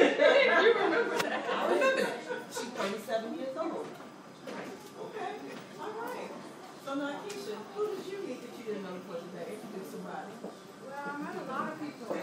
You remember that? I remember that. She's 37 years old. Okay. All right. So now, Keisha, who did you meet that you didn't know before today? Introduce somebody. Well, I met a lot of people